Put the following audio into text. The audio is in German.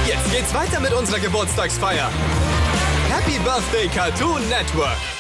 Jetzt geht's weiter mit unserer Geburtstagsfeier. Happy Birthday Cartoon Network.